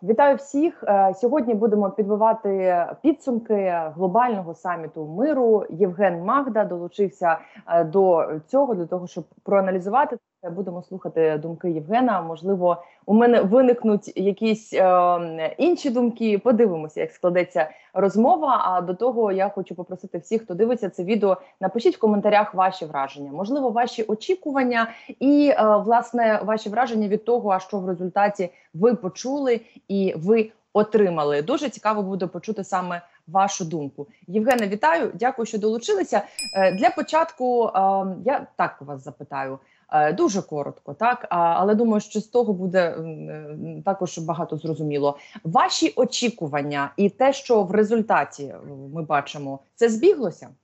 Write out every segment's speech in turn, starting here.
Вітаю всіх. Сьогодні будемо підбивати підсумки глобального саміту миру. Євген Магда долучився до цього, для того, щоб проаналізувати це. Будемо слухати думки Євгена. Можливо, у мене виникнуть якісь інші думки. Подивимося, як складеться розмова. А до того я хочу попросити всіх, хто дивиться це відео, напишіть в коментарях ваші враження. Можливо, ваші очікування і, власне, ваші враження від того, а що в результаті ви почули і ви отримали. Дуже цікаво буде почути саме вашу думку. Євгене, вітаю, дякую, що долучилися. Для початку я так вас запитаю. Дуже коротко, так, але думаю, що з того буде також багато зрозуміло. Ваші очікування і те, що в результаті ми бачимо, це збіглося?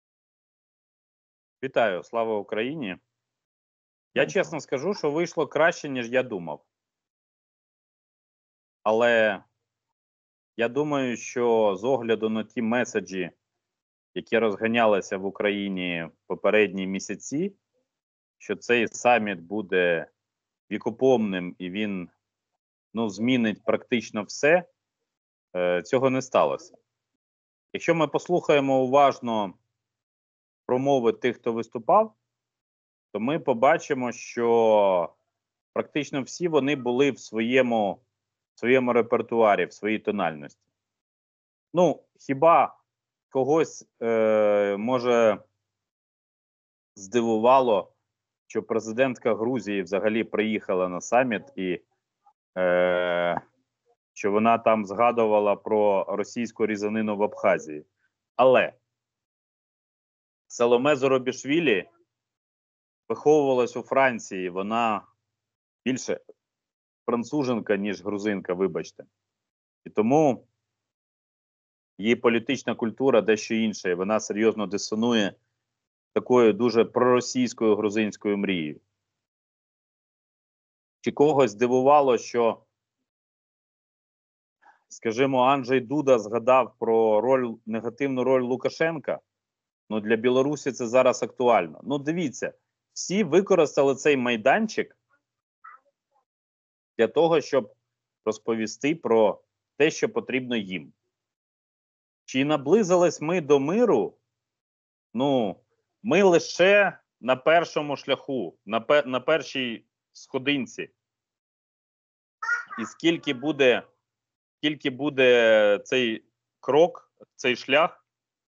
Вітаю, слава Україні. Я чесно скажу, що вийшло краще, ніж я думав. Але я думаю, що з огляду на ті меседжі, які розганялися в Україні в попередні місяці, що цей саміт буде вікопомним і він змінить практично все, цього не сталося. Якщо ми послухаємо уважно промови тих, хто виступав, то ми побачимо, що практично всі вони були в своєму репертуарі, в своїй тональності. Хіба когось, може, здивувало, що президентка Грузії взагалі приїхала на саміт і що вона там згадувала про російську різанину в Абхазії. Але Саломе Зоробішвілі виховувалась у Франції, вона більше француженка, ніж грузинка, вибачте. І тому її політична культура дещо інша, і вона серйозно дисонує такою дуже проросійською грузинською мрією. Чи когось здивувало, що, скажімо, Анджей Дуда згадав про негативну роль Лукашенка? Для Білорусі це зараз актуально. Дивіться, всі використали цей майданчик для того, щоб розповісти про те, що потрібно їм. Чи наблизились ми до миру? Ми лише на першому шляху, на першій сходинці. І скільки буде цей крок, цей шлях,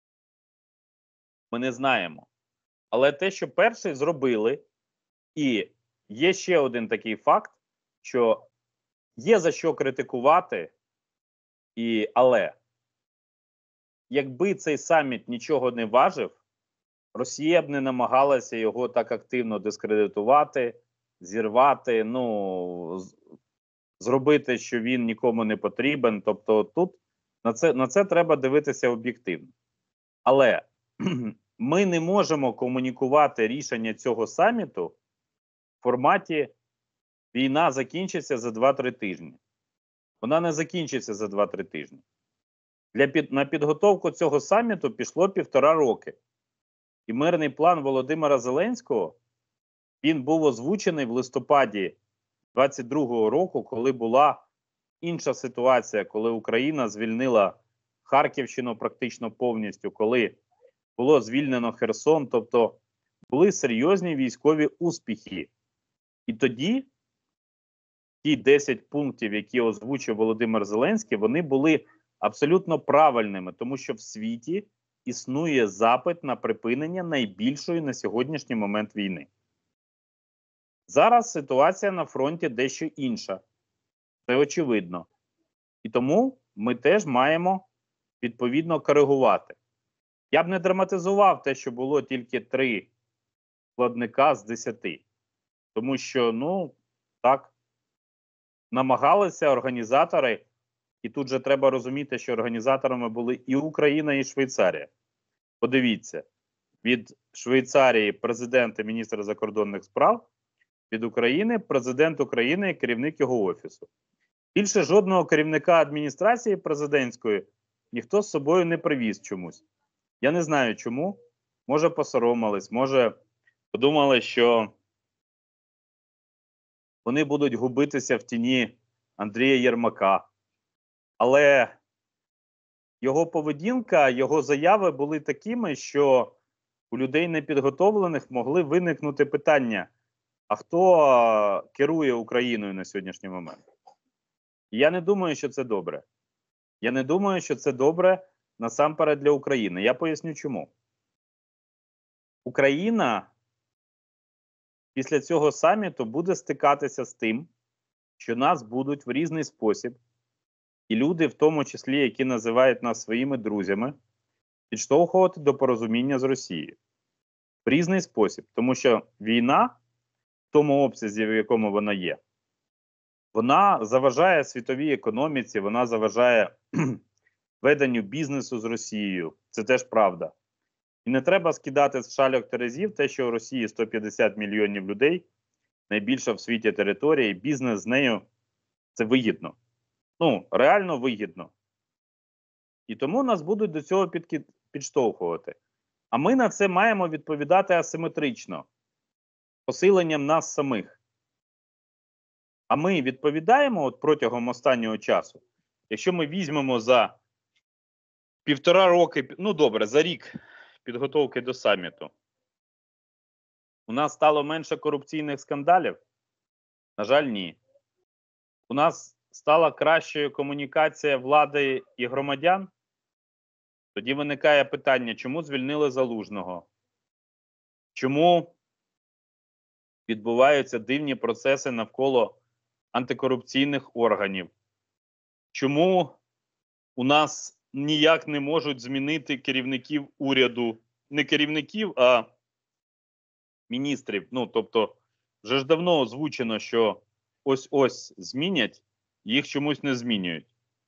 ми не знаємо. Але те, що перший зробили, і є ще один такий факт, що є за що критикувати, але якби цей саміт нічого не важив, Росія б не намагалася його так активно дискредитувати, зірвати, зробити, що він нікому не потрібен. Тобто тут на це треба дивитися об'єктивно. Але ми не можемо комунікувати рішення цього саміту в форматі «війна закінчиться за 2-3 тижні». Вона не закінчиться за 2-3 тижні. На підготовку цього саміту пішло 1,5 роки. І мирний план Володимира Зеленського, він був озвучений в листопаді 22-го року, коли була інша ситуація, коли Україна звільнила Харківщину практично повністю, коли було звільнено Херсон, тобто були серйозні військові успіхи. І тоді ті 10 пунктів, які озвучив Володимир Зеленський, вони були абсолютно правильними, тому що в світі існує запит на припинення найбільшої на сьогоднішній момент війни. Зараз ситуація на фронті дещо інша. Це очевидно. І тому ми теж маємо відповідно коригувати. Я б не драматизував те, що було тільки 3 складника з 10. Тому що, так, намагалися організатори, і тут же треба розуміти, що організаторами були і Україна, і Швейцарія. Подивіться, від Швейцарії президент і міністр закордонних справ, від України президент України і керівник його офісу. Більше жодного керівника адміністрації президентської ніхто з собою не привіз чомусь. Я не знаю чому. Може посоромились, може подумали, що вони будуть губитися в тіні Андрія Єрмака. Але його поведінка, його заяви були такими, що у людей непідготовлених могли виникнути питання, а хто керує Україною на сьогоднішній момент? Я не думаю, що це добре. Я не думаю, що це добре насамперед для України. Я поясню чому. Україна після цього саміту буде стикатися з тим, що нас будуть в різний спосіб, і люди, в тому числі, які називають нас своїми друзями, підштовхувати до порозуміння з Росією. В різний спосіб. Тому що війна, в тому обсязі, в якому вона є, вона заважає світовій економіці, вона заважає веденню бізнесу з Росією. Це теж правда. І не треба скидати з шальок терезів те, що у Росії 150 мільйонів людей, найбільша в світі територія, і бізнес з нею – це вигідно. Ну, реально вигідно. І тому нас будуть до цього підштовхувати. А ми на це маємо відповідати асиметрично, посиленням нас самих. А ми відповідаємо от протягом останнього часу, якщо ми візьмемо за 1,5 роки, ну добре, за рік підготовки до саміту, у нас стало менше корупційних скандалів? На жаль, ні. У нас стала кращою комунікація влади і громадян? Тоді виникає питання, чому звільнили Залужного? Чому відбуваються дивні процеси навколо антикорупційних органів? Чому у нас ніяк не можуть змінити керівників уряду? Не керівників, а міністрів. Ну, тобто, вже ж давно озвучено, що ось-ось змінять, їх чомусь не змінюють.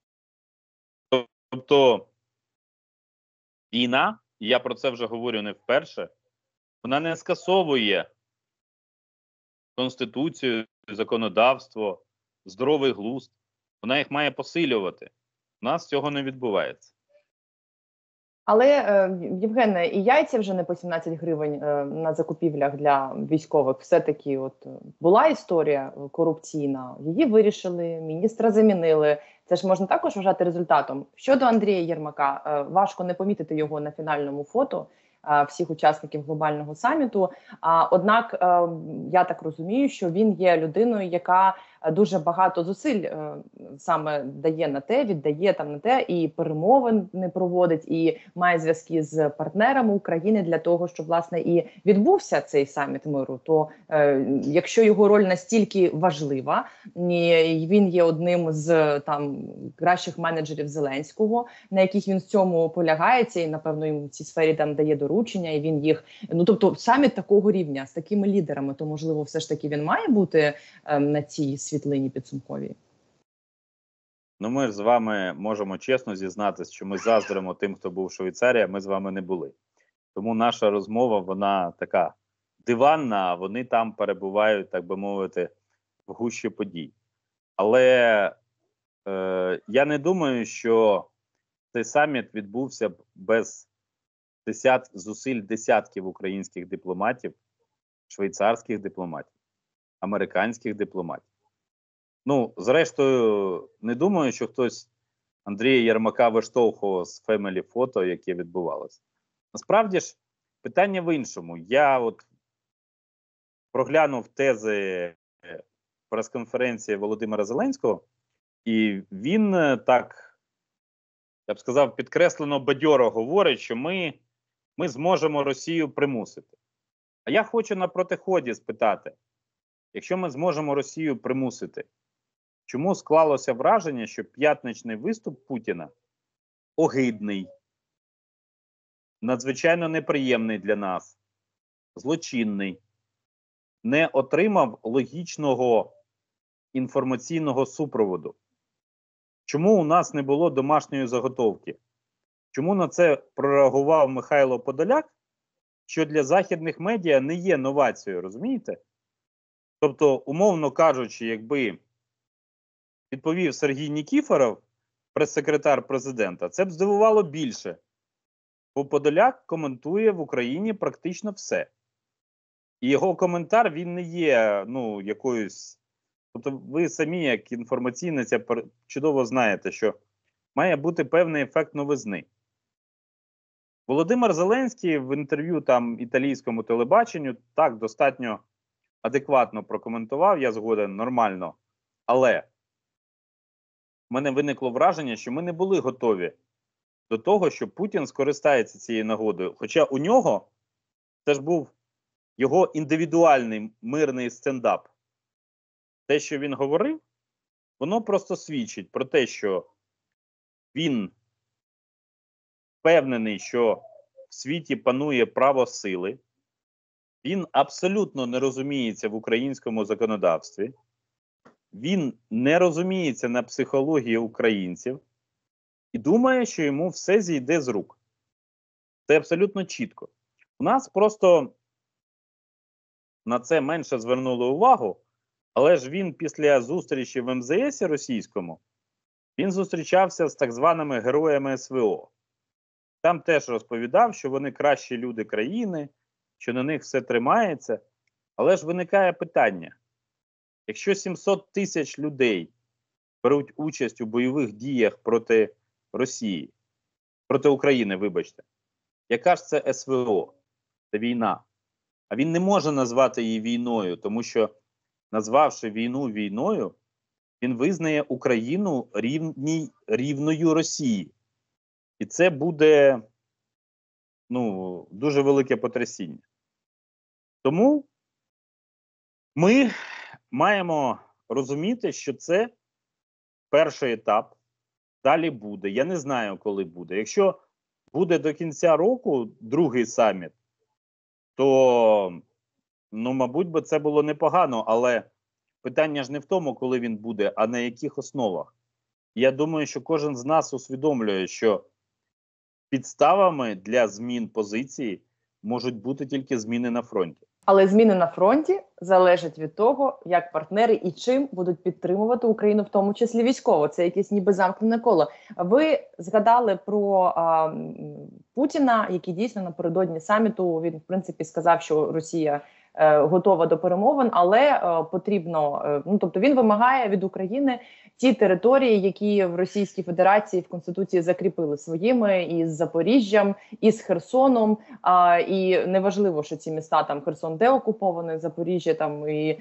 Тобто, війна, і я про це вже говорю не вперше, вона не скасовує Конституцію, законодавство, здоровий глузд. Вона їх має посилювати. У нас цього не відбувається. Але, Євгене, і яйця вже не по 17 гривень на закупівлях для військових. Все-таки от була історія корупційна, її вирішили, міністра замінили. Це ж можна також вважати результатом. Щодо Андрія Єрмака, важко не помітити його на фінальному фото всіх учасників глобального саміту. Однак, я так розумію, що він є людиною, яка дуже багато зусиль саме дає на те, віддає там на те, і перемовин не проводить, і має зв'язки з партнерами України для того, щоб, власне, і відбувся цей саміт миру. То якщо його роль настільки важлива, і він є одним з там кращих менеджерів Зеленського, на яких він в цьому полягається, і, напевно, йому в цій сфері там дає доручення, і він їх... Ну, тобто, саміт такого рівня, з такими лідерами, то, можливо, все ж таки він має бути на цій світлині підсумковій? Ну, ми ж з вами можемо чесно зізнатися, що ми заздримо тим, хто був в Швейцарії, а ми з вами не були. Тому наша розмова, вона така диванна, а вони там перебувають, так би мовити, в гущі подій. Але я не думаю, що цей саміт відбувся б без зусиль десятків українських дипломатів, швейцарських дипломатів, американських дипломатів. Ну, зрештою, не думаю, що хтось Андрія Єрмака виштовхував з фемелі фото, яке відбувалося. Насправді ж, питання в іншому. Я от проглянув тези прес-конференції Володимира Зеленського, і він так, я б сказав, підкреслено бадьоро говорить, що ми зможемо Росію примусити. А я хочу на протиході спитати, якщо ми зможемо Росію примусити, чому склалося враження, що п'ятничний виступ Путіна огидний, надзвичайно неприємний для нас, злочинний, не отримав логічного інформаційного супроводу? Чому у нас не було домашньої заготовки? Чому на це прореагував Михайло Подоляк, що для західних медіа не є новацією, розумієте? Тобто, умовно кажучи, якби відповів Сергій Нікіфоров, прес-секретар президента, це б здивувало більше. Бо Подоляк коментує в Україні практично все. І його коментар, він не є, ну, якоюсь... Тобто ви самі, як інформаційниця, чудово знаєте, що має бути певний ефект новизни. Володимир Зеленський в інтерв'ю там італійському телебаченню так достатньо адекватно прокоментував, я згоден, нормально. Але в мене виникло враження, що ми не були готові до того, що Путін скористається цією нагодою. Хоча у нього це ж був його індивідуальний мирний стендап. Те, що він говорив, воно просто свідчить про те, що він впевнений, що в світі панує право сили, він абсолютно не розуміється в українському законодавстві, він не розуміється на психології українців і думає, що йому все зійде з рук. Це абсолютно чітко. У нас просто на це менше звернули увагу, але ж він після зустрічі в МЗС російському, він зустрічався з так званими героями СВО. Там теж розповідав, що вони кращі люди країни, що на них все тримається. Але ж виникає питання. Якщо 700 тисяч людей беруть участь у бойових діях проти Росії, проти України, вибачте, яка ж це СВО? Це війна. А він не може назвати її війною, тому що, назвавши війну війною, він визнає Україну рівною Росії. І це буде, дуже велике потрясіння. Тому ми маємо розуміти, що це перший етап, далі буде. Я не знаю, коли буде. Якщо буде до кінця року другий саміт, то, мабуть, би це було непогано, але питання ж не в тому, коли він буде, а на яких основах. Я думаю, що кожен з нас усвідомлює, що підставами для змін позиції можуть бути тільки зміни на фронті. Але зміни на фронті залежать від того, як партнери і чим будуть підтримувати Україну, в тому числі військово. Це якесь ніби замкнене коло. Ви згадали про Путіна, який дійсно напередодні саміту, він, в принципі, сказав, що Росія готова до перемовин, але потрібно, тобто він вимагає від України ті території, які в Російській Федерації в Конституції закріпили своїми, із Запоріжжям, із Херсоном, і неважливо, що ці міста, там Херсон деокупований, Запоріжжя там і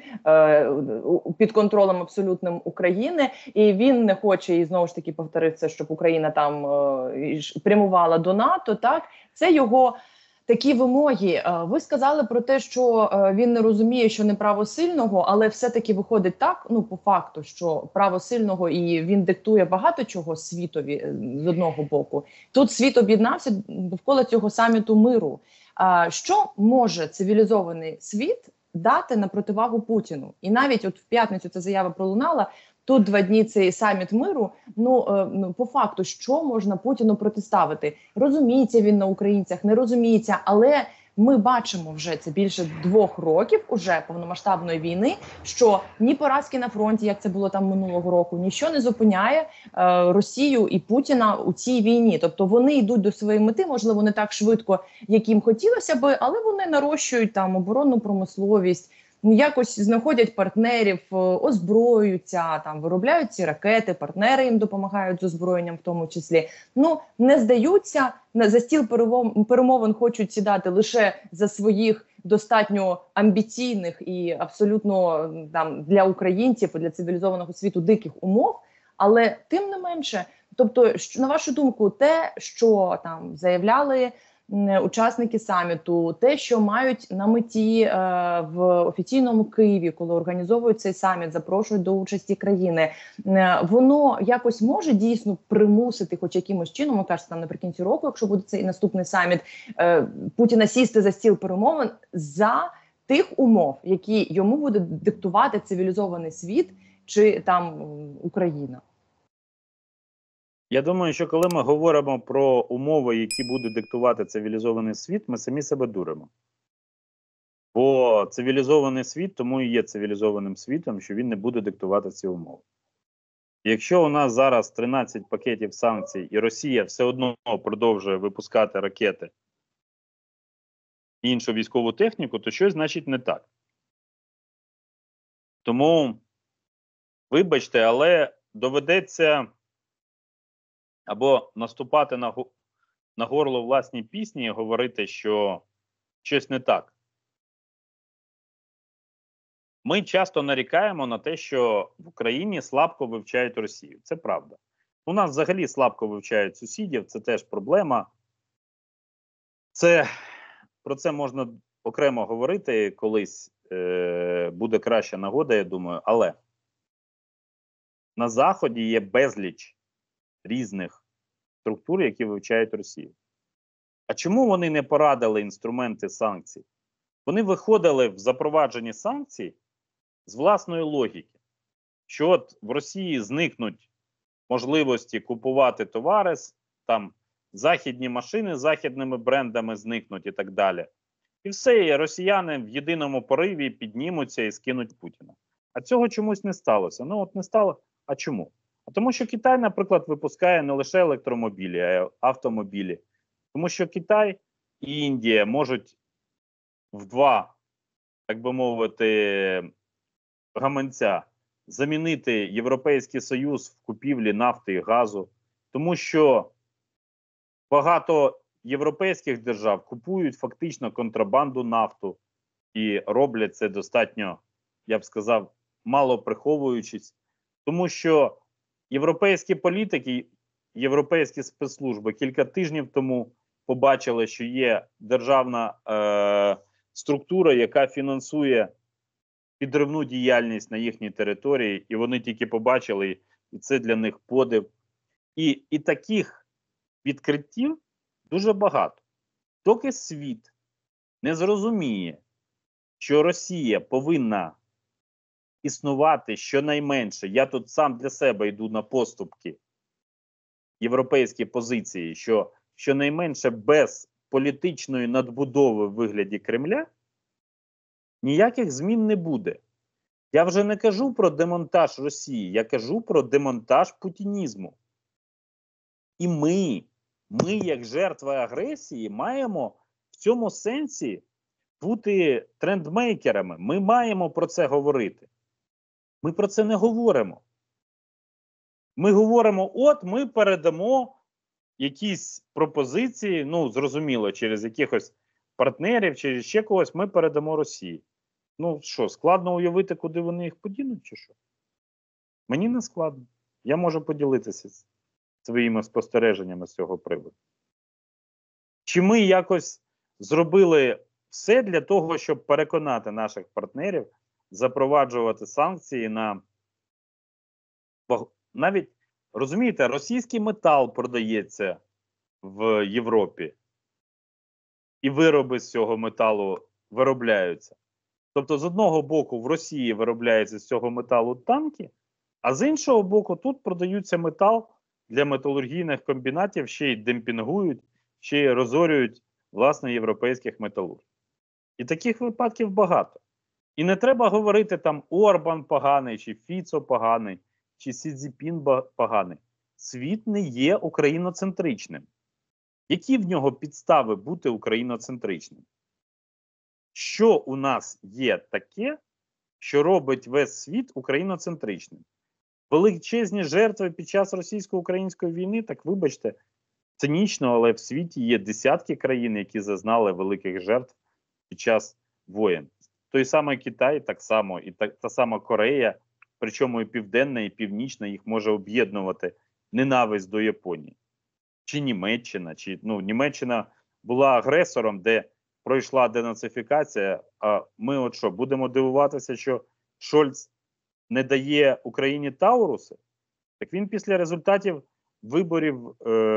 під контролем абсолютним України, і він не хоче, і знову ж таки повторив це, щоб Україна там прямувала до НАТО, так, це його такі вимоги. Ви сказали про те, що він не розуміє, що не право сильного, але все-таки виходить так, по факту, що право сильного, і він диктує багато чого світові з одного боку. Тут світ об'єднався довкола цього саміту миру. Що може цивілізований світ дати на противагу Путіну? І навіть от в п'ятницю ця заява пролунала, тут 2 дні цей саміт миру, по факту, що можна Путіну протиставити? Розуміється він на українцях, не розуміється, але ми бачимо вже, це більше 2 років уже повномасштабної війни, що ні поразки на фронті, як це було там минулого року, ніщо не зупиняє Росію і Путіна у цій війні. Тобто вони йдуть до своєї мети, можливо, не так швидко, як їм хотілося би, але вони нарощують там оборонну промисловість, якось знаходять партнерів, озброюються, там виробляють ці ракети, партнери їм допомагають з озброєнням в тому числі. Не здаються, за стіл перемовин хочуть сідати лише за своїх достатньо амбіційних і абсолютно там для українців, для цивілізованого світу диких умов, але тим не менше, тобто, на вашу думку, те, що там заявляли учасники саміту, те, що мають на меті в офіційному Києві, коли організовують цей саміт, запрошують до участі країни, воно якось може дійсно примусити, хоч якимось чином, ви кажете, там наприкінці року, якщо буде цей наступний саміт, Путіна сісти за стіл перемовин за тих умов, які йому буде диктувати цивілізований світ чи там Україна? Я думаю, що коли ми говоримо про умови, які буде диктувати цивілізований світ, ми самі себе дуримо. Бо цивілізований світ тому і є цивілізованим світом, що він не буде диктувати ці умови. Якщо у нас зараз 13 пакетів санкцій і Росія все одно продовжує випускати ракети і іншу військову техніку, то щось значить не так. Тому, вибачте, але доведеться або наступати на горло власній пісні і говорити, що щось не так. Ми часто нарікаємо на те, що в Україні слабко вивчають Росію. Це правда. У нас взагалі слабко вивчають сусідів, це теж проблема. Про це можна окремо говорити, колись буде краща нагода, я думаю. Але на Заході є безліч різних структур, які вивчають Росію. А чому вони не порадили інструменти санкцій? Вони виходили в запровадженні санкцій з власної логіки, що от в Росії зникнуть можливості купувати товари, там західні машини з західними брендами зникнуть і так далі. І все, і росіяни в єдиному пориві піднімуться і скинуть Путіна. А цього чомусь не сталося. Ну от не стало. А чому? А тому що Китай, наприклад, випускає не лише електромобілі, а й автомобілі. Тому що Китай і Індія можуть в два, так би мовити, гаманця замінити Європейський Союз в купівлі нафти і газу. Тому що багато європейських держав купують фактично контрабанду нафту і роблять це достатньо, я б сказав, мало приховуючись. Тому що європейські політики, європейські спецслужби кілька тижнів тому побачили, що є державна структура, яка фінансує підривну діяльність на їхній території, і вони тільки побачили, і це для них подив. І таких відкриттів дуже багато. Доки світ не зрозуміє, що Росія повинна існувати щонайменше, я тут сам для себе йду на поступки, європейські позиції, що щонайменше без політичної надбудови в вигляді Кремля ніяких змін не буде. Я вже не кажу про демонтаж Росії, я кажу про демонтаж путінізму. І ми, як жертви агресії, маємо в цьому сенсі бути трендмейкерами. Ми маємо про це говорити. Ми про це не говоримо. Ми говоримо, от ми передамо якісь пропозиції, ну, зрозуміло, через якихось партнерів, через ще когось, ми передамо Росії. Ну, що, складно уявити, куди вони їх подінуть, чи що? Мені не складно. Я можу поділитися своїми спостереженнями з цього приводу. Чи ми якось зробили все для того, щоб переконати наших партнерів запроваджувати санкції на... Навіть, розумієте, російський метал продається в Європі. І вироби з цього металу виробляються. Тобто, з одного боку, в Росії виробляється з цього металу танки, а з іншого боку, тут продаються метал для металургійних комбінатів, ще й демпінгують, ще й розорюють, власне, європейських металургів. І таких випадків багато. І не треба говорити там Орбан поганий, чи Фіцо поганий, чи Сі Цзіньпін поганий. Світ не є україноцентричним. Які в нього підстави бути україноцентричним? Що у нас є таке, що робить весь світ україноцентричним? Величезні жертви під час російсько-української війни, так вибачте, цинічно, але в світі є десятки країн, які зазнали великих жертв під час воєн. Той самий Китай так само, і та сама Корея, причому і Південна, і Північна, їх може об'єднувати ненависть до Японії. Чи Німеччина, Німеччина була агресором, де пройшла денацифікація, а ми от що, будемо дивуватися, що Шольц не дає Україні Тауруси? Так він після результатів виборів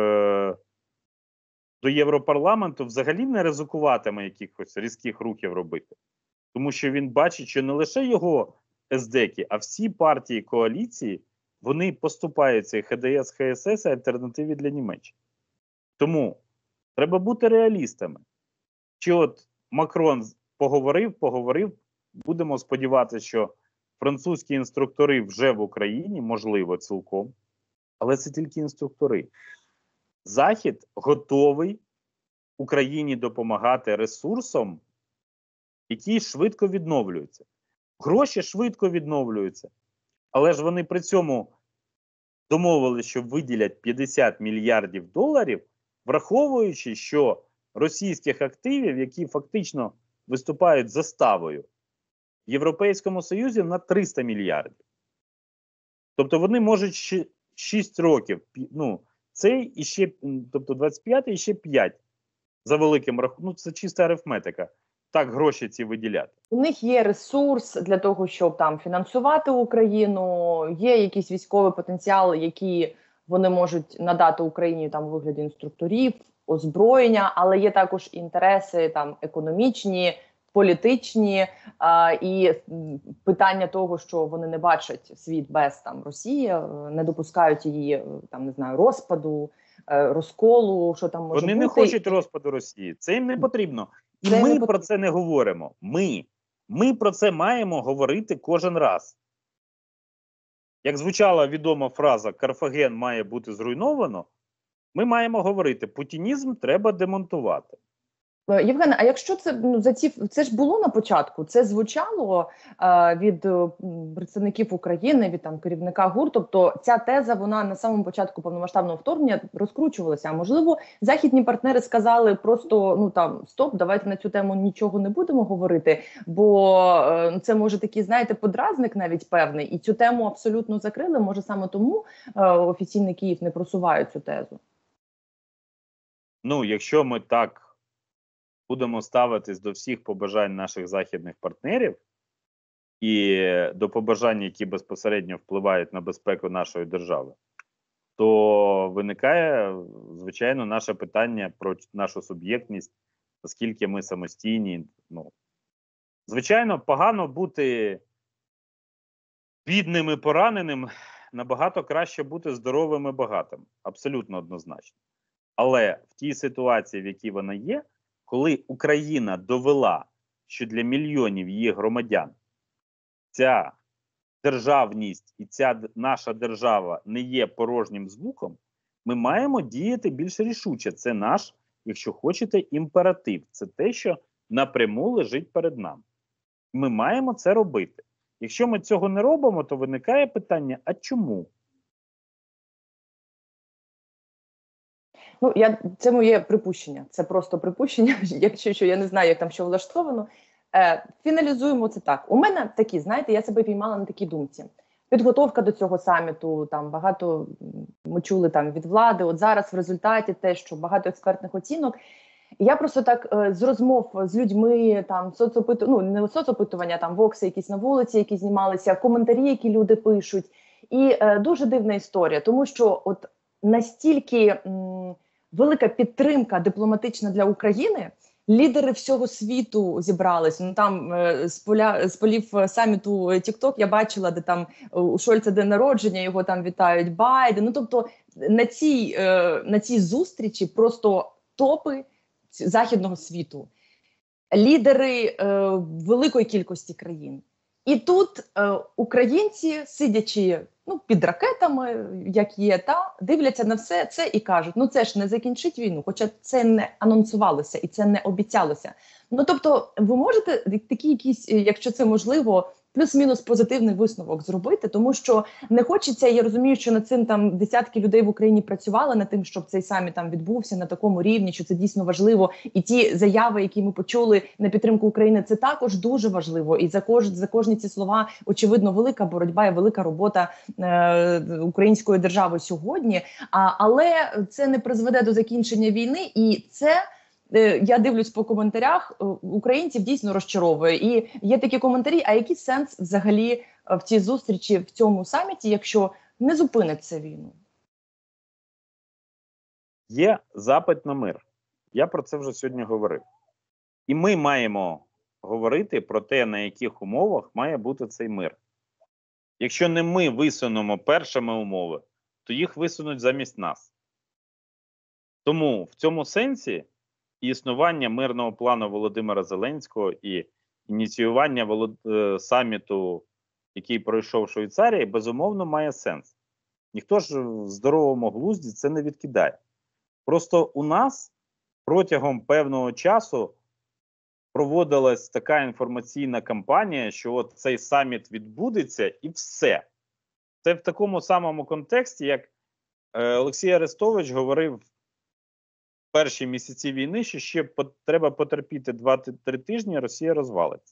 до Європарламенту взагалі не ризикуватиме якихось різких рухів робити. Тому що він бачить, що не лише його СДЕКи, а всі партії коаліції, вони поступаються і ХДС, ХСС, альтернативі для Німеччини. Тому треба бути реалістами. Чи от Макрон поговорив, будемо сподіватися, що французькі інструктори вже в Україні, можливо, цілком, але це тільки інструктори. Захід готовий Україні допомагати ресурсом, які швидко відновлюються. Гроші швидко відновлюються, але ж вони при цьому домовилися, що виділять 50 мільярдів доларів, враховуючи, що російських активів, які фактично виступають заставою, в Європейському Союзі на 300 мільярдів. Тобто вони можуть 6 років, ну, цей і ще, тобто 25 і ще 5 за великим рахунком, ну це чиста арифметика, так гроші ці виділяти. У них є ресурс для того, щоб там фінансувати Україну, є якийсь військовий потенціал, який вони можуть надати Україні там у вигляді інструкторів, озброєння, але є також інтереси там економічні, політичні і питання того, що вони не бачать світ без там Росії, не допускають її там не знаю розпаду, розколу, що там може вони бути. Не хочуть розпаду Росії, це їм не потрібно. І це ми про це не говоримо. Ми про це маємо говорити кожен раз. Як звучала відома фраза «Карфаген має бути зруйновано», ми маємо говорити «путінізм треба демонтувати». Євгене, а якщо це це ж було на початку, це звучало від представників України, від там керівника ГУР, тобто ця теза, вона на самому початку повномасштабного вторгнення розкручувалася. А можливо, західні партнери сказали просто, ну там, стоп, давайте на цю тему нічого не будемо говорити, бо це може такий, знаєте, подразник навіть певний, і цю тему абсолютно закрили, може саме тому офіційний Київ не просуває цю тезу. Ну, якщо ми так будемо ставитись до всіх побажань наших західних партнерів і до побажань, які безпосередньо впливають на безпеку нашої держави, то виникає, звичайно, наше питання про нашу суб'єктність, оскільки ми самостійні. Ну, звичайно, погано бути бідним і пораненим, набагато краще бути здоровим і багатим. Абсолютно однозначно. Але в тій ситуації, в якій вона є, коли Україна довела, що для мільйонів її громадян ця державність і ця наша держава не є порожнім звуком, ми маємо діяти більш рішуче. Це наш, якщо хочете, імператив. Це те, що напряму лежить перед нами. Ми маємо це робити. Якщо ми цього не робимо, то виникає питання, а чому? Ну, це моє припущення, це просто припущення, якщо що, я не знаю, як там що влаштовано. Фіналізуємо це так. У мене такі, знаєте, я себе піймала на такій думці. Підготовка до цього саміту, там багато ми чули там від влади, от зараз в результаті те, що багато експертних оцінок. І я просто так з розмов з людьми, там не соцопитування, там вокси якісь на вулиці, які знімалися, коментарі, які люди пишуть. І дуже дивна історія, тому що от настільки велика підтримка дипломатична для України, лідери всього світу зібрались. Ну там з полів саміту TikTok я бачила, де там у Шольца день народження, його там вітають Байден. Ну тобто на цій зустрічі просто топи західного світу, лідери великої кількості країн. І тут українці, сидячи під ракетами, як є, дивляться на все це і кажуть, ну це ж не закінчить війну, хоча це не анонсувалося і це не обіцялося. Ну тобто ви можете такі якісь, якщо це можливо, плюс-мінус позитивний висновок зробити, тому що не хочеться, я розумію, що над цим там десятки людей в Україні працювали, над тим, щоб цей саміт там відбувся на такому рівні, що це дійсно важливо. І ті заяви, які ми почули на підтримку України, це також дуже важливо. І за кожні ці слова, очевидно, велика боротьба і велика робота української держави сьогодні. Але це не призведе до закінчення війни, і це... Я дивлюсь по коментарях, українців дійсно розчаровує. І є такі коментарі, а який сенс взагалі в цій зустрічі, в цьому саміті, якщо не зупиниться війну? Є запит на мир. Я про це вже сьогодні говорив. І ми маємо говорити про те, на яких умовах має бути цей мир. Якщо не ми висунемо першими умови, то їх висунуть замість нас. Тому в цьому сенсі існування мирного плану Володимира Зеленського і ініціювання саміту, який пройшов в Швейцарії, безумовно має сенс. Ніхто ж в здоровому глузді це не відкидає. Просто у нас протягом певного часу проводилась така інформаційна кампанія, що от цей саміт відбудеться і все. Це в такому самому контексті, як Олексій Арестович говорив в перші місяці війни, що ще треба потерпіти 2-3 тижні, Росія розвалиться.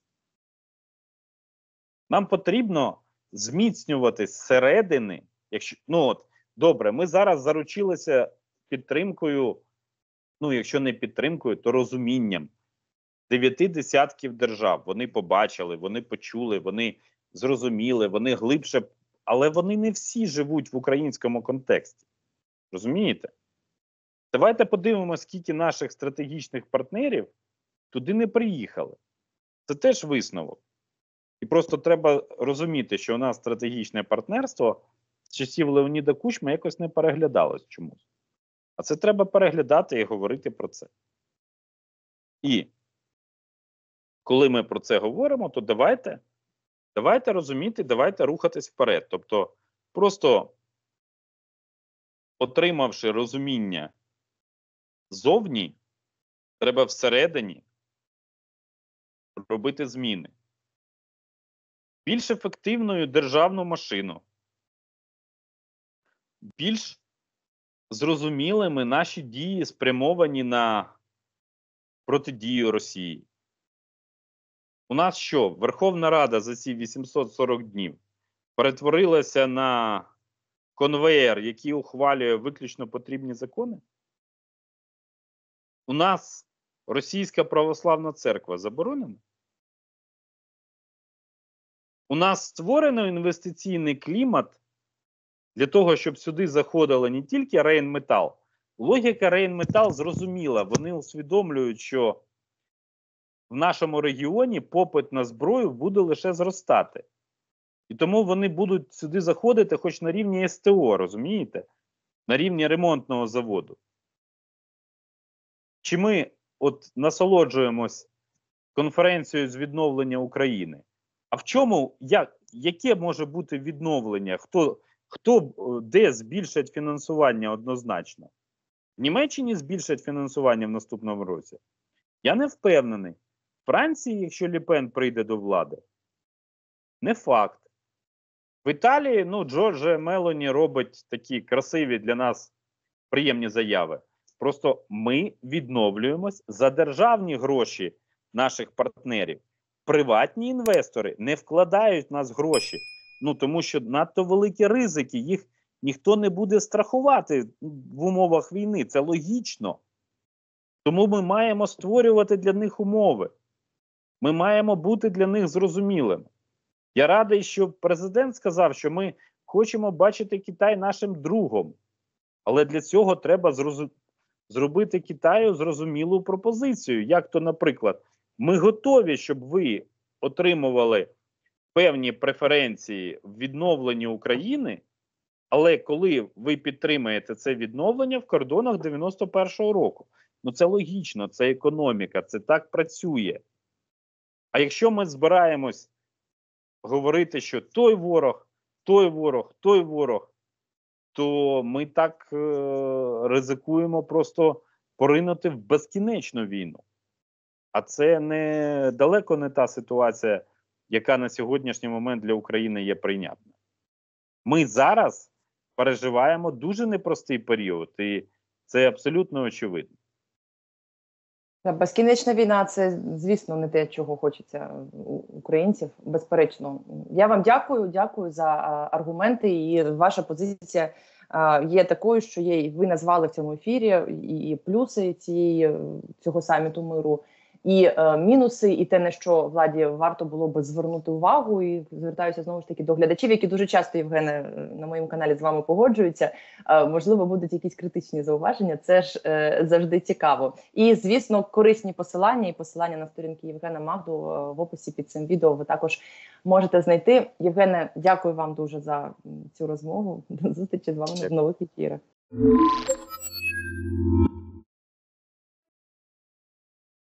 Нам потрібно зміцнювати зсередини, якщо, добре, ми зараз заручилися підтримкою, якщо не підтримкою, то розумінням 9 десятків держав. Вони побачили, вони почули, вони зрозуміли, вони глибше, але вони не всі живуть в українському контексті. Розумієте? Давайте подивимося, скільки наших стратегічних партнерів туди не приїхали. Це теж висновок. І просто треба розуміти, що у нас стратегічне партнерство з часів Леоніда Кучми якось не переглядалось чомусь. А це треба переглядати і говорити про це. І коли ми про це говоримо, то давайте розуміти, давайте рухатись вперед. Тобто, просто отримавши розуміння ззовні, треба всередині робити зміни. Більш ефективною державну машину, більш зрозумілими наші дії спрямовані на протидію Росії. У нас що? Верховна Рада за ці 840 днів перетворилася на конвеєр, який ухвалює виключно потрібні закони? У нас Російська Православна Церква заборонена? У нас створено інвестиційний клімат для того, щоб сюди заходило не тільки Рейнметал. Логіка Рейнметал зрозуміла. Вони усвідомлюють, що в нашому регіоні попит на зброю буде лише зростати. І тому вони будуть сюди заходити хоч на рівні СТО, розумієте? На рівні ремонтного заводу. Чи ми насолоджуємось конференцією з відновлення України? А в чому, яке може бути відновлення? Де збільшать фінансування однозначно? В Німеччині збільшать фінансування в наступному році? Я не впевнений. В Франції, якщо Ле Пен прийде до влади, не факт. В Італії, Джорджа Мелоні робить такі красиві для нас приємні заяви. Просто ми відновлюємось за державні гроші наших партнерів. Приватні інвестори не вкладають в нас гроші. Тому що надто великі ризики, їх ніхто не буде страхувати в умовах війни. Це логічно. Тому ми маємо створювати для них умови. Ми маємо бути для них зрозумілими. Я радий, що президент сказав, що ми хочемо бачити Китай нашим другом. Але для цього треба зробити Китаю зрозумілу пропозицію. Як то, наприклад, ми готові, щоб ви отримували певні преференції в відновленні України, але коли ви підтримаєте це відновлення в кордонах 91-го року. Це логічно, це економіка, це так працює. А якщо ми збираємось говорити, що той ворог, той ворог, той ворог, то ми так ризикуємо просто поринути в безкінечну війну. А це далеко не та ситуація, яка на сьогоднішній момент для України є прийнятна. Ми зараз переживаємо дуже непростий період, і це абсолютно очевидно. Безкінечна війна – це, звісно, не те, чого хочеться українців, безперечно. Я вам дякую за аргументи, і ваша позиція є такою, що ви назвали в цьому ефірі і плюси цього саміту миру, і мінуси, і те, на що владі варто було би звернути увагу. І звертаюся знову ж таки до глядачів, які дуже часто, Євгене, на моєму каналі з вами погоджуються. Можливо, будуть якісь критичні зауваження. Це ж завжди цікаво. І, звісно, корисні посилання і посилання на сторінки Євгена Магду в описі під цим відео ви також можете знайти. Євгене, дякую вам дуже за цю розмову. До зустрічі з вами в нових ефірах.